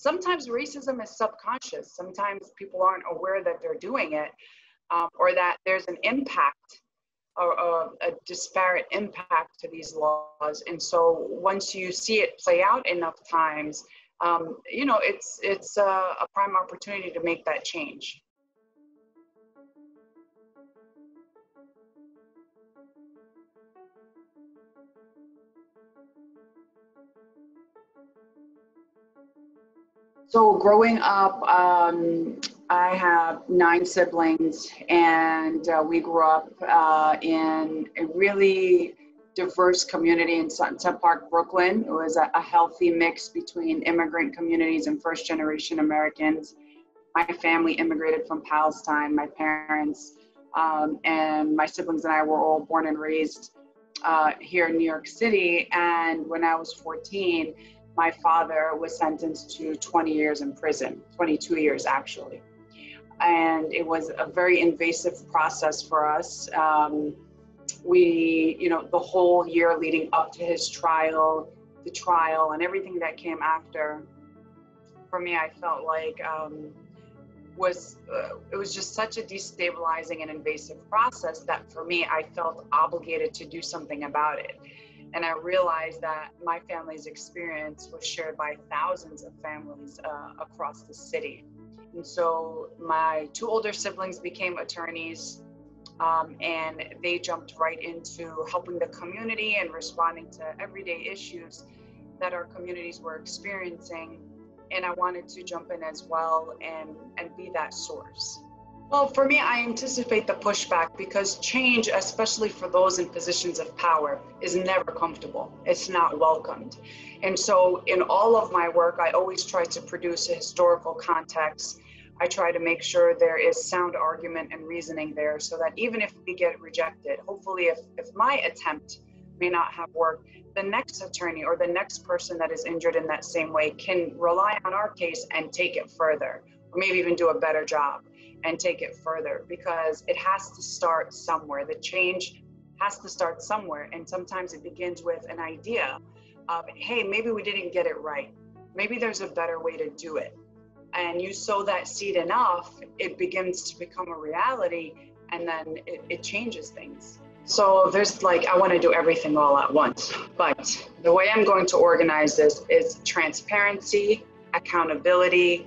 sometimes racism is subconscious. Sometimes people aren't aware that they're doing it, or that there's an impact or a disparate impact to these laws. And so once you see it play out enough times, you know, it's a prime opportunity to make that change. So growing up, I have 9 siblings, and we grew up in a really diverse community in Sunset Park, Brooklyn. It was a healthy mix between immigrant communities and first-generation Americans. My family immigrated from Palestine. My parents and my siblings and I were all born and raised here in New York City. And when I was 14, my father was sentenced to 20 years in prison, 22 years actually. And it was a very invasive process for us. We, you know, the whole year leading up to his trial, the trial and everything that came after, for me, I felt like it was just such a destabilizing and invasive process that for me, I felt obligated to do something about it. And I realized that my family's experience was shared by thousands of families across the city. And so my 2 older siblings became attorneys, and they jumped right into helping the community and responding to everyday issues that our communities were experiencing. And I wanted to jump in as well and be that source. Well, for me, I anticipate the pushback because change, especially for those in positions of power, is never comfortable. It's not welcomed. And so in all of my work, I always try to produce a historical context. I try to make sure there is sound argument and reasoning there so that even if we get rejected, hopefully if my attempt may not have worked, the next attorney or the next person that is injured in that same way can rely on our case and take it further, or maybe even do a better job and take it further, because it has to start somewhere. The change has to start somewhere. And sometimes it begins with an idea of, hey, maybe we didn't get it right. Maybe there's a better way to do it. And you sow that seed enough, it begins to become a reality, and then it changes things. So there's like, I want to do everything all at once, but the way I'm going to organize this is transparency, accountability,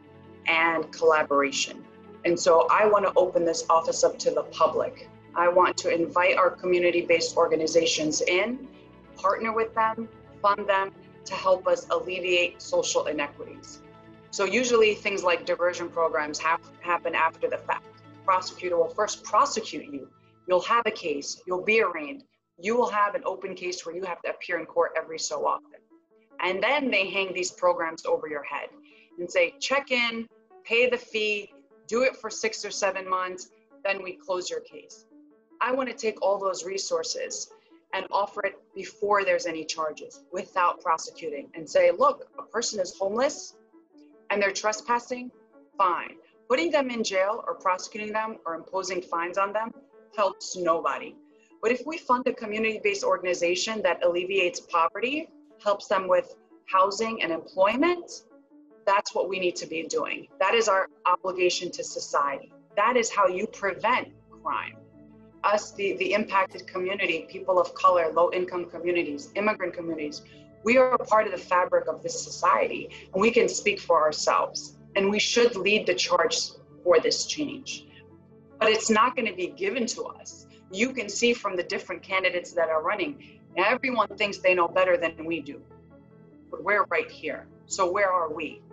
and collaboration. And so I want to open this office up to the public. I want to invite our community-based organizations in, partner with them, fund them to help us alleviate social inequities. So usually things like diversion programs happen after the fact. Prosecutor will first prosecute you. You'll have a case, you'll be arraigned. You will have an open case where you have to appear in court every so often. And then they hang these programs over your head and say, check in, pay the fee, do it for 6 or 7 months, then we close your case. I want to take all those resources and offer it before there's any charges, without prosecuting, and say, look, a person is homeless and they're trespassing, fine. Putting them in jail or prosecuting them or imposing fines on them helps nobody. But if we fund a community-based organization that alleviates poverty, helps them with housing and employment, that's what we need to be doing. That is our obligation to society. That is how you prevent crime. Us, the impacted community, people of color, low-income communities, immigrant communities, we are a part of the fabric of this society, and we can speak for ourselves. And we should lead the charge for this change. But it's not going to be given to us. You can see from the different candidates that are running, everyone thinks they know better than we do. But we're right here. So where are we?